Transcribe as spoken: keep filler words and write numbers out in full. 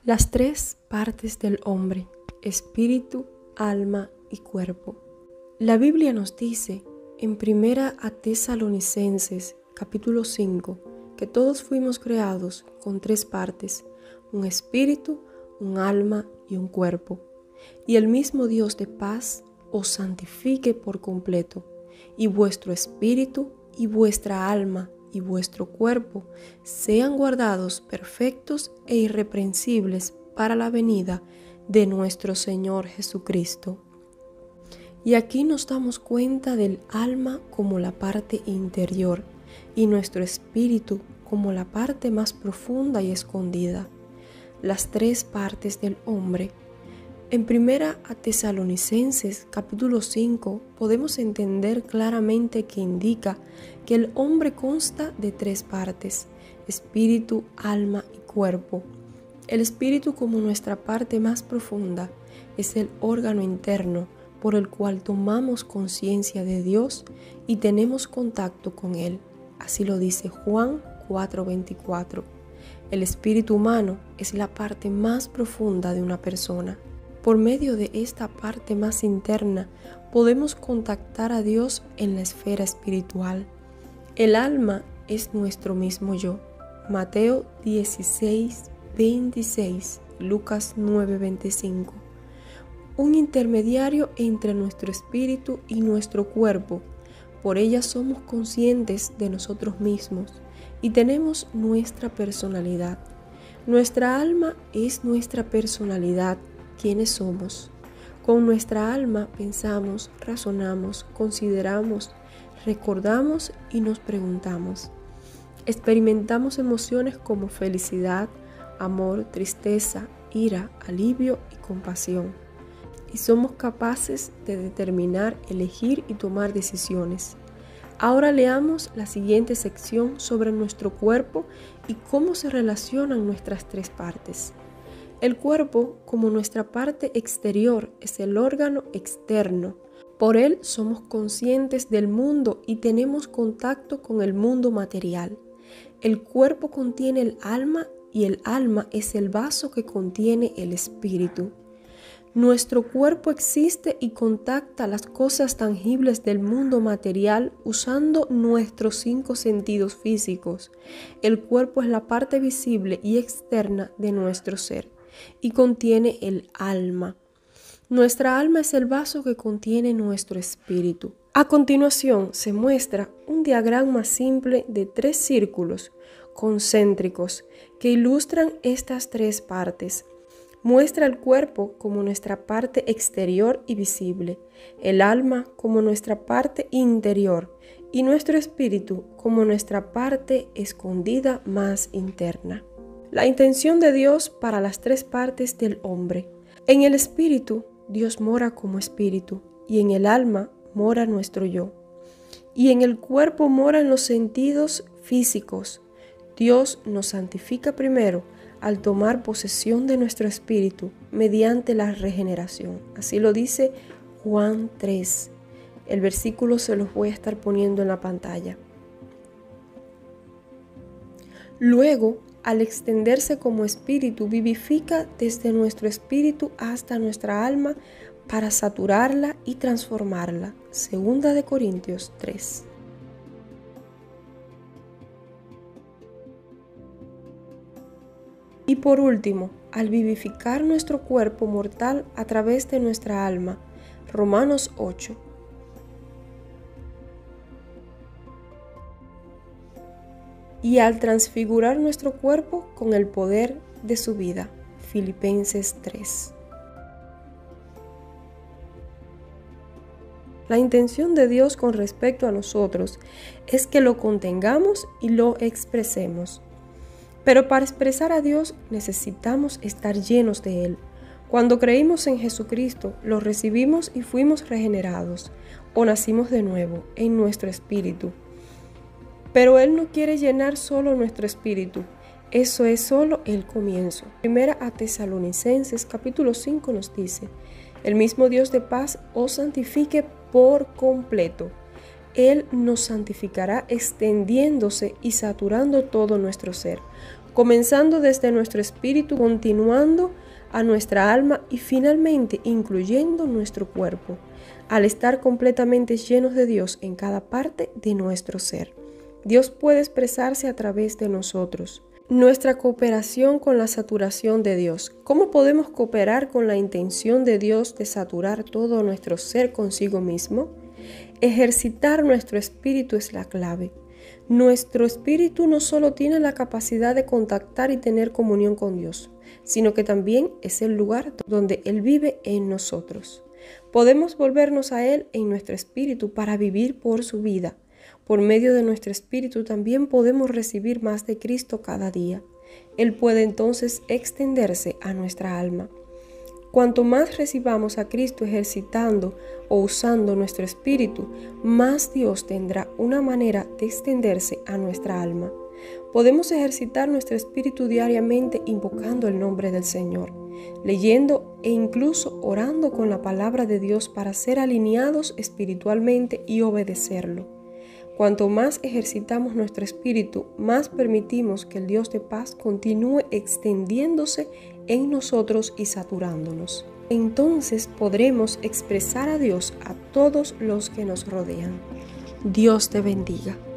Las tres partes del hombre: espíritu, alma y cuerpo. La Biblia nos dice en Primera a Tesalonicenses capítulo cinco que todos fuimos creados con tres partes: un espíritu, un alma y un cuerpo. Y el mismo Dios de paz os santifique por completo, y vuestro espíritu y vuestra alma y vuestro cuerpo sean guardados perfectos e irreprensibles para la venida de nuestro Señor Jesucristo. Y aquí nos damos cuenta del alma como la parte interior y nuestro espíritu como la parte más profunda y escondida, las tres partes del hombre. En Primera a Tesalonicenses capítulo cinco podemos entender claramente que indica que el hombre consta de tres partes: espíritu, alma y cuerpo. El espíritu, como nuestra parte más profunda, es el órgano interno por el cual tomamos conciencia de Dios y tenemos contacto con Él. Así lo dice Juan cuatro veinticuatro. El espíritu humano es la parte más profunda de una persona. Por medio de esta parte más interna podemos contactar a Dios en la esfera espiritual. El alma es nuestro mismo yo. Mateo dieciséis veintiséis, Lucas nueve veinticinco. Un intermediario entre nuestro espíritu y nuestro cuerpo. Por ella somos conscientes de nosotros mismos y tenemos nuestra personalidad. Nuestra alma es nuestra personalidad. ¿Quiénes somos? Con nuestra alma pensamos, razonamos, consideramos, recordamos y nos preguntamos. Experimentamos emociones como felicidad, amor, tristeza, ira, alivio y compasión. Y somos capaces de determinar, elegir y tomar decisiones. Ahora leamos la siguiente sección sobre nuestro cuerpo y cómo se relacionan nuestras tres partes. El cuerpo, como nuestra parte exterior, es el órgano externo. Por él somos conscientes del mundo y tenemos contacto con el mundo material. El cuerpo contiene el alma y el alma es el vaso que contiene el espíritu. Nuestro cuerpo existe y contacta las cosas tangibles del mundo material usando nuestros cinco sentidos físicos. El cuerpo es la parte visible y externa de nuestro ser y contiene el alma. Nuestra alma es el vaso que contiene nuestro espíritu. A continuación se muestra un diagrama simple de tres círculos concéntricos que ilustran estas tres partes. Muestra el cuerpo como nuestra parte exterior y visible, el alma como nuestra parte interior y nuestro espíritu como nuestra parte escondida más interna. La intención de Dios para las tres partes del hombre. En el espíritu, Dios mora como espíritu, y en el alma mora nuestro yo. Y en el cuerpo moran los sentidos físicos. Dios nos santifica primero al tomar posesión de nuestro espíritu mediante la regeneración. Así lo dice Juan tres. El versículo se los voy a estar poniendo en la pantalla. Luego, al extenderse como espíritu, vivifica desde nuestro espíritu hasta nuestra alma para saturarla y transformarla. Segunda de Corintios tres. Y por último, al vivificar nuestro cuerpo mortal a través de nuestra alma. Romanos ocho. Y al transfigurar nuestro cuerpo con el poder de su vida. Filipenses tres. La intención de Dios con respecto a nosotros es que lo contengamos y lo expresemos. Pero para expresar a Dios necesitamos estar llenos de Él. Cuando creímos en Jesucristo, lo recibimos y fuimos regenerados, o nacimos de nuevo en nuestro espíritu. Pero Él no quiere llenar solo nuestro espíritu. Eso es solo el comienzo. Primera a Tesalonicenses capítulo cinco nos dice: el mismo Dios de paz os santifique por completo. Él nos santificará extendiéndose y saturando todo nuestro ser, comenzando desde nuestro espíritu, continuando a nuestra alma y finalmente incluyendo nuestro cuerpo, al estar completamente llenos de Dios en cada parte de nuestro ser. Dios puede expresarse a través de nosotros. Nuestra cooperación con la saturación de Dios. ¿Cómo podemos cooperar con la intención de Dios de saturar todo nuestro ser consigo mismo? Ejercitar nuestro espíritu es la clave. Nuestro espíritu no solo tiene la capacidad de contactar y tener comunión con Dios, sino que también es el lugar donde Él vive en nosotros. Podemos volvernos a Él en nuestro espíritu para vivir por su vida. Por medio de nuestro espíritu también podemos recibir más de Cristo cada día. Él puede entonces extenderse a nuestra alma. Cuanto más recibamos a Cristo ejercitando o usando nuestro espíritu, más Dios tendrá una manera de extenderse a nuestra alma. Podemos ejercitar nuestro espíritu diariamente invocando el nombre del Señor, leyendo e incluso orando con la palabra de Dios para ser alineados espiritualmente y obedecerlo. Cuanto más ejercitamos nuestro espíritu, más permitimos que el Dios de paz continúe extendiéndose en nosotros y saturándonos. Entonces podremos expresar a Dios a todos los que nos rodean. Dios te bendiga.